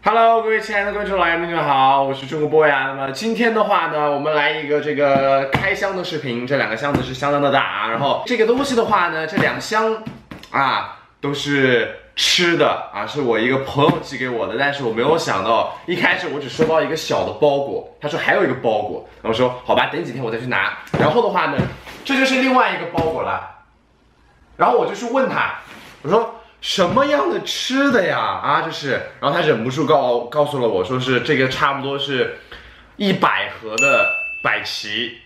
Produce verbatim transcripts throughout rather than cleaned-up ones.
Hello， 各位亲爱的观众老爷们，你们好，我是中国 boy 啊。那么今天的话呢，我们来一个这个开箱的视频。这两个箱子是相当的大，然后这个东西的话呢，这两箱啊都是吃的啊，是我一个朋友寄给我的。但是我没有想到，一开始我只收到一个小的包裹，他说还有一个包裹，然后我说好吧，等几天我再去拿。然后的话呢，这就是另外一个包裹了。然后我就去问他，我说。什么样的吃的呀？啊，这是，然后他忍不住告告诉了我说是这个差不多是一百盒的百奇，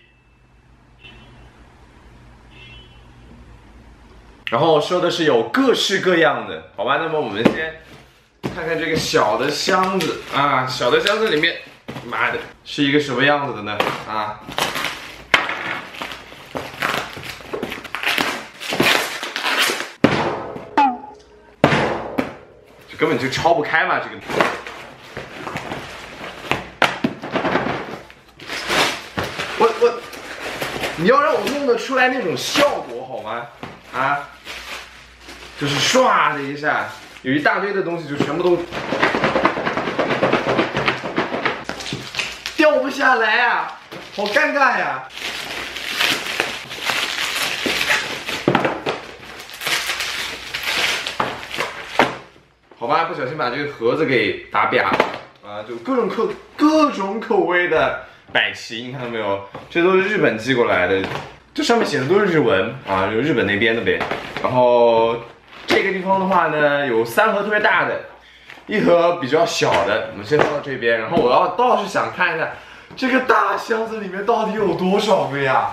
然后说的是有各式各样的，好吧？那么我们先看看这个小的箱子啊，小的箱子里面，妈的，是一个什么样子的呢？啊。根本就敲不开嘛，这个。我我，你要让我弄得出来那种效果好吗？啊，就是唰的一下，有一大堆的东西就全部都掉不下来啊，好尴尬呀。好吧，不小心把这个盒子给打瘪了啊！就各种口各种口味的百奇，你看到没有？这都是日本寄过来的，这上面写的都是日文啊，就日本那边的呗。然后这个地方的话呢，有三盒特别大的，一盒比较小的，我们先放到这边。然后我要倒是想看一下这个大箱子里面到底有多少个呀？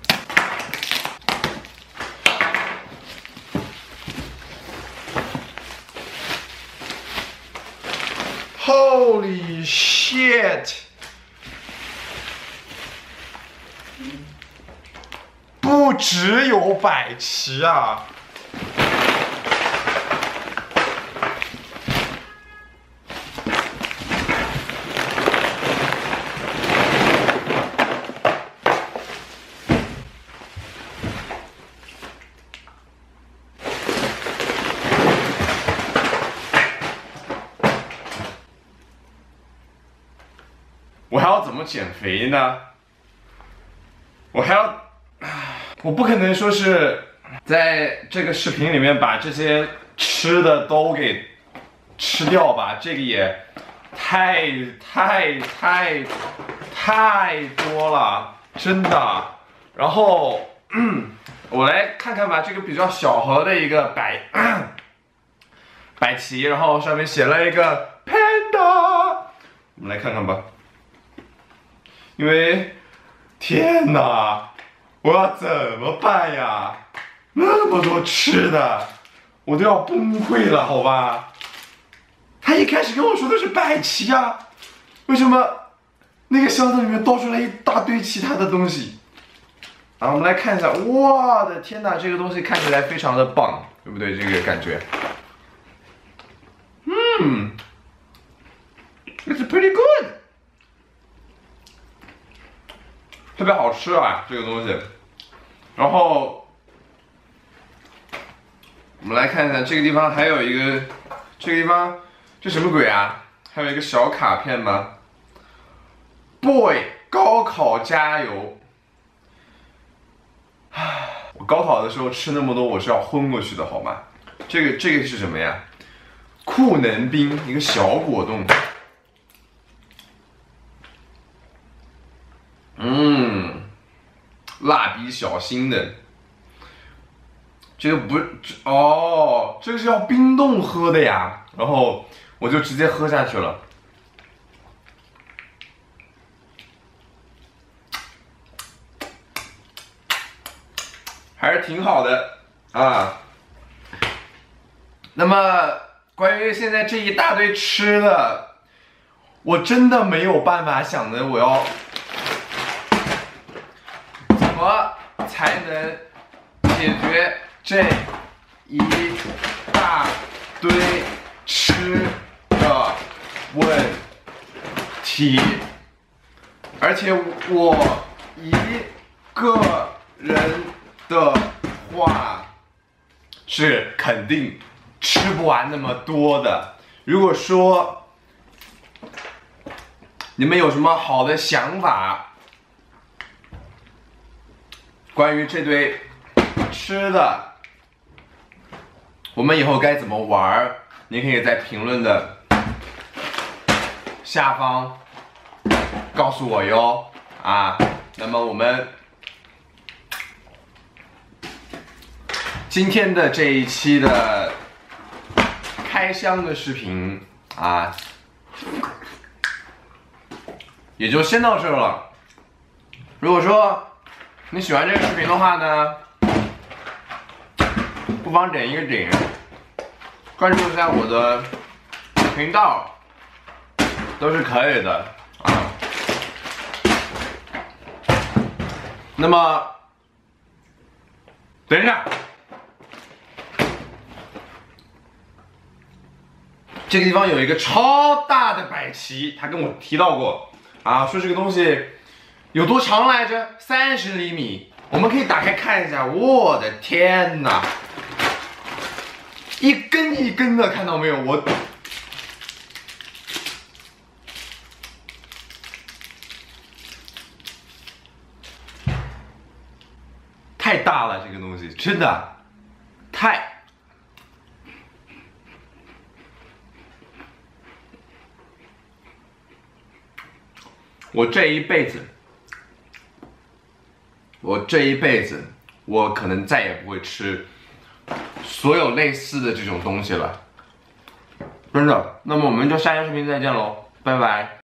Holy shit！ 不只有百奇啊！我还要怎么减肥呢？我还要，我不可能说是在这个视频里面把这些吃的都给吃掉吧，这个也太太太太多了，真的。然后，嗯，我来看看吧，这个比较小盒的一个百百奇，然后上面写了一个 panda， 我们来看看吧。 因为，天哪，我要怎么办呀？那么多吃的，我都要崩溃了，好吧？他一开始跟我说的是百奇啊，为什么那个箱子里面倒出来一大堆其他的东西？啊，我们来看一下，我的天哪，这个东西看起来非常的棒，对不对？这个感觉，嗯 ，It's pretty good。 特别好吃啊，这个东西。然后我们来看一下这个地方还有一个，这个地方这什么鬼啊？还有一个小卡片吗 ？Boy， 高考加油！我高考的时候吃那么多，我是要昏过去的，好吗？这个这个是什么呀？酷能冰，一个小果冻。 嗯，蜡笔小新的，这个不是哦，这个是要冰冻喝的呀，然后我就直接喝下去了，还是挺好的啊。那么关于现在这一大堆吃的，我真的没有办法想的，我要。 怎么才能解决这一大堆吃的问题？而且我一个人的话是肯定吃不完那么多的。如果说你们有什么好的想法？关于这堆吃的，我们以后该怎么玩？你可以在评论的下方告诉我哟。啊，那么我们今天的这一期的开箱的视频啊，也就先到这儿了。如果说你喜欢这个视频的话呢，不妨点一个顶，关注一下我的频道，都是可以的啊。那么，等一下，这个地方有一个超大的百奇，他跟我提到过啊，说这个东西有多长来着？三十厘米。我们可以打开看一下。我的天哪，一根一根的，看到没有？我太大了，这个东西真的太……我这一辈子，我这一辈子，我可能再也不会吃所有类似的这种东西了，真的。那么我们就下期视频再见喽，拜拜。